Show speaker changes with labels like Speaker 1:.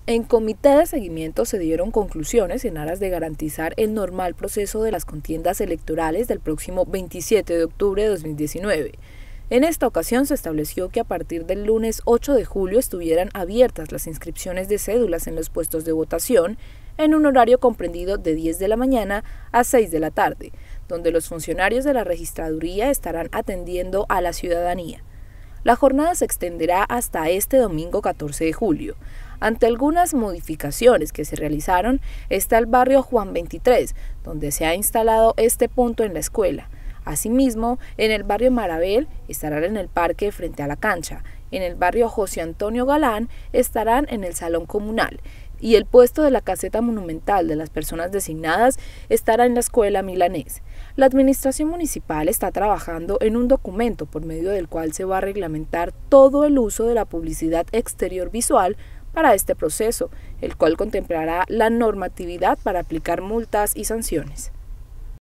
Speaker 1: En comité de seguimiento se dieron conclusiones en aras de garantizar el normal proceso de las contiendas electorales del próximo 27 de octubre de 2019. En esta ocasión se estableció que a partir del lunes 8 de julio estuvieran abiertas las inscripciones de cédulas en los puestos de votación en un horario comprendido de 10 de la mañana a 6 de la tarde, donde los funcionarios de la registraduría estarán atendiendo a la ciudadanía. La jornada se extenderá hasta este domingo 14 de julio. Ante algunas modificaciones que se realizaron, está el barrio Juan 23, donde se ha instalado este punto en la escuela. Asimismo, en el barrio Marabel estarán en el parque frente a la cancha, en el barrio José Antonio Galán estarán en el salón comunal y el puesto de la caseta monumental de las personas designadas estará en la escuela Milanés. La administración municipal está trabajando en un documento por medio del cual se va a reglamentar todo el uso de la publicidad exterior visual para este proceso, el cual contemplará la normatividad para aplicar multas y sanciones.